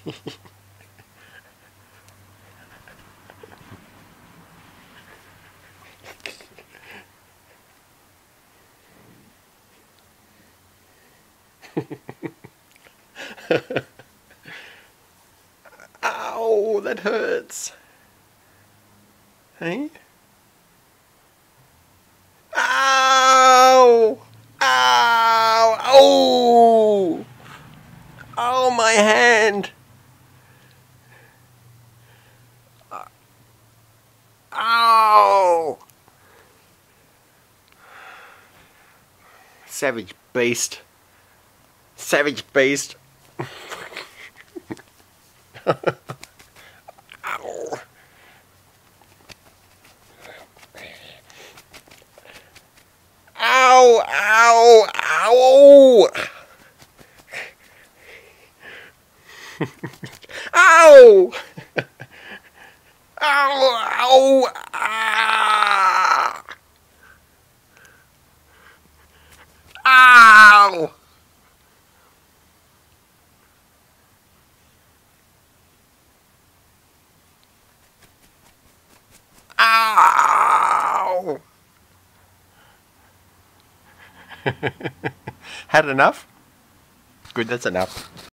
Ow, that hurts. Hey? Ow! Ow! Oh! Oh, my hand! Ow! Savage beast. Savage beast. Ow. Ow! Ow! Ow! Ow! Ow! Ow! Ah! Ow! Ow! Had enough? Good, that's enough.